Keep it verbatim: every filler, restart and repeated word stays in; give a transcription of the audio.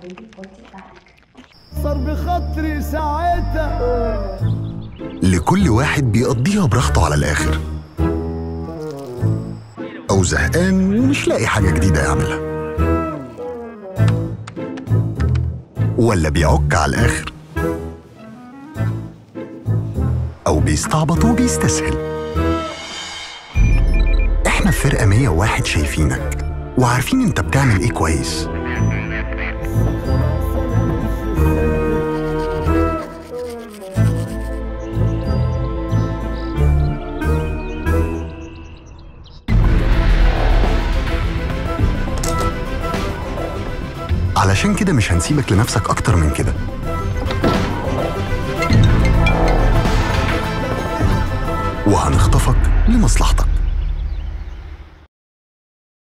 البيبي بارتي بتاعتك. صار بخاطري ساعتها. لكل واحد بيقضيها براحته على الآخر، أو زهقان ومش لاقي حاجة جديدة يعملها، ولا بيعك على الآخر، أو بيستعبط وبيستسهل. إحنا في فرقة مية وواحد شايفينك وعارفين أنت بتعمل إيه كويس. علشان كده مش هنسيبك لنفسك أكتر من كده، وهنخطفك لمصلحتك.